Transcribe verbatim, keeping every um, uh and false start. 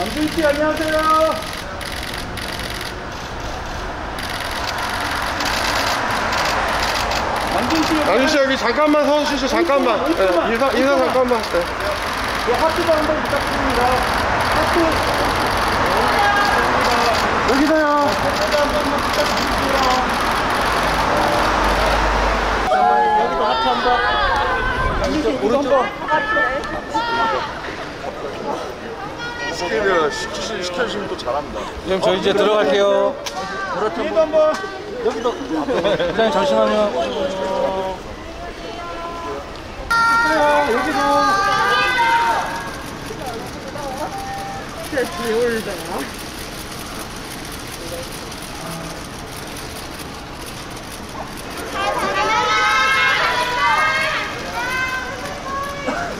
남준씨 안녕하세요. 남준씨 남준씨 여기 잠깐만 서주시죠. 잠깐만. 네, 인사, 인사 잠깐만. 네. 네, 하트도 한번 부탁드립니다. 하트. 여기서요. 하트 한번 부탁드립니다. 여기도 하트 한번. 남준씨 오른쪽 한번. 시키면 시키시, 시켜주시면 또 잘합니다. 그럼 저 이제 들어갈게요. 여기도 한번. 여기도. 회장님 잠시만요. 여기도. 진짜 비 올잖아.